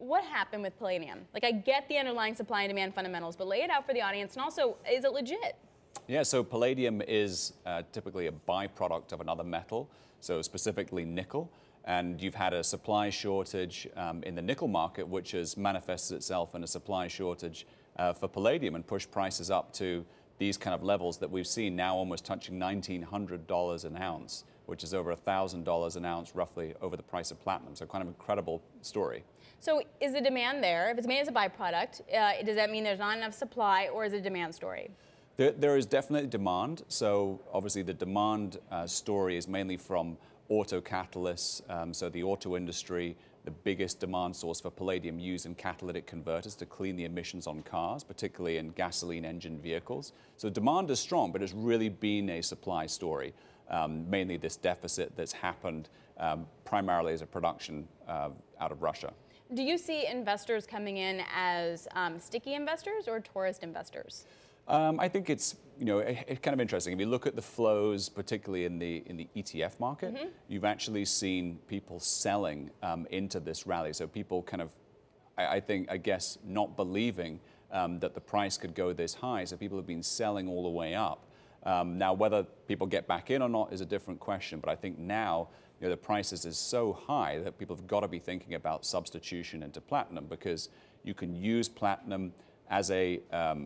what happened with palladium? Like, I get the underlying supply and demand fundamentals, but lay it out for the audience. And also, is it legit? Yeah, so palladium is typically a byproduct of another metal, so specifically nickel. And you've had a supply shortage in the nickel market, which has manifested itself in a supply shortage for palladium and pushed prices up to these kind of levels that we've seen now, almost touching $1,900 an ounce, which is over $1,000 an ounce roughly over the price of platinum. So kind of incredible story. So is the demand there? If it's made as a byproduct, does that mean there's not enough supply, or is it a demand story? There is definitely demand. So obviously the demand story is mainly from auto catalysts. So the auto industry, the biggest demand source for palladium used in catalytic converters to clean the emissions on cars, particularly in gasoline engine vehicles. So demand is strong, but it's really been a supply story. Mainly this deficit that's happened primarily as a production out of Russia. Do you see investors coming in as sticky investors or tourist investors? I think it's kind of interesting. If you look at the flows, particularly in the ETF market, you've actually seen people selling into this rally. So people kind of, I guess, not believing that the price could go this high. So people have been selling all the way up. Now, whether people get back in or not is a different question. But I think now the prices is so high that people have got to be thinking about substitution into platinum, because you can use platinum as a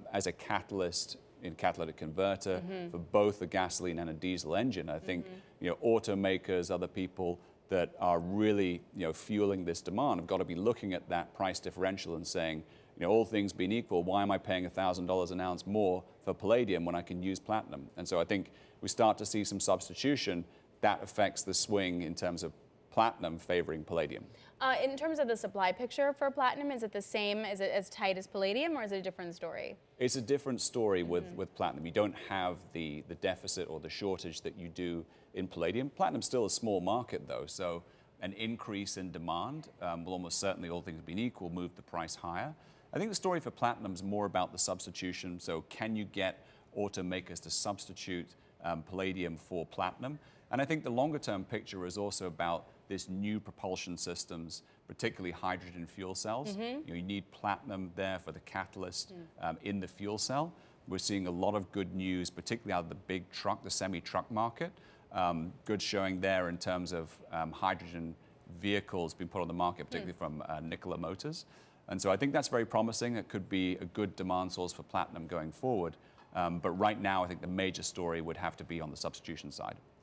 catalyst in catalytic converter for both a gasoline and a diesel engine. I think automakers, other people that are really fueling this demand have got to be looking at that price differential and saying, all things being equal, why am I paying $1,000 an ounce more for palladium when I can use platinum? And so I think we start to see some substitution that affects the swing in terms of platinum favoring palladium. In terms of the supply picture for platinum, is it the same? Is it as tight as palladium, or is it a different story? It's a different story with platinum. You don't have the deficit or the shortage that you do in palladium. Platinum's still a small market, though, so an increase in demand will almost certainly, all things being equal, move the price higher. I think the story for platinum is more about the substitution. So can you get automakers to substitute palladium for platinum? And I think the longer term picture is also about this new propulsion systems, particularly hydrogen fuel cells. You need platinum there for the catalyst in the fuel cell. We're seeing a lot of good news, particularly out of the big truck, the semi-truck market. Good showing there in terms of hydrogen vehicles being put on the market, particularly from Nikola Motors. And so I think that's very promising. It could be a good demand source for platinum going forward. But right now, I think the major story would have to be on the substitution side.